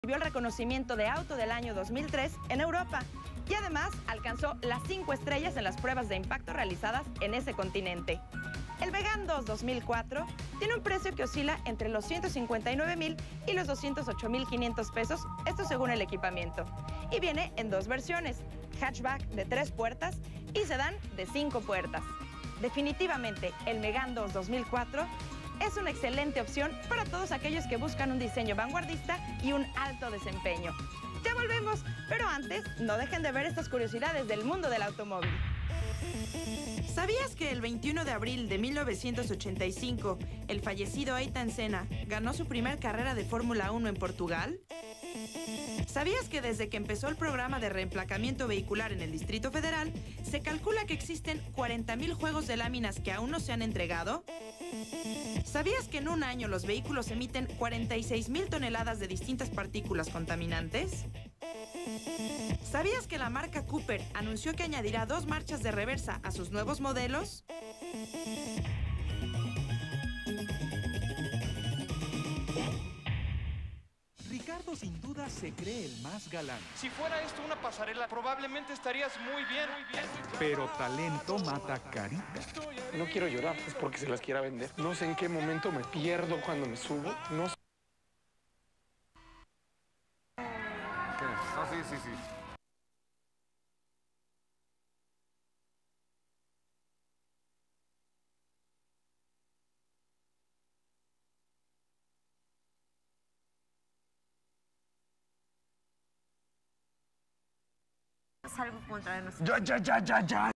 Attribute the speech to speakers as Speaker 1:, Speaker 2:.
Speaker 1: recibió el reconocimiento de Auto del Año 2003 en Europa y además alcanzó las 5 estrellas en las pruebas de impacto realizadas en ese continente. El Megane 2 2004 tiene un precio que oscila entre los 159,000 y los 208,500 pesos, esto según el equipamiento. Y viene en 2 versiones, hatchback de 3 puertas y sedán de 5 puertas. Definitivamente, el Megane 2 2004 es una excelente opción para todos aquellos que buscan un diseño vanguardista y un alto desempeño. Ya volvemos, pero antes, no dejen de ver estas curiosidades del mundo del automóvil. ¿Sabías que el 21 de abril de 1985, el fallecido Ayrton Senna ganó su primer carrera de Fórmula 1 en Portugal? ¿Sabías que desde que empezó el programa de reemplacamiento vehicular en el Distrito Federal, se calcula que existen 40,000 juegos de láminas que aún no se han entregado? ¿Sabías que en un año los vehículos emiten 46,000 toneladas de distintas partículas contaminantes? ¿Sabías que la marca Cooper anunció que añadirá 2 marchas de reversa a sus nuevos modelos?
Speaker 2: Ricardo sin duda se cree el más galán.
Speaker 3: Si fuera esto una pasarela, probablemente estarías muy bien.
Speaker 2: Pero talento mata carita.
Speaker 4: No quiero llorar, es porque se las quiera vender. No sé en qué momento me pierdo cuando me subo. No sé.
Speaker 5: No, sí.
Speaker 6: Salgo contra nosotros.
Speaker 5: Ya.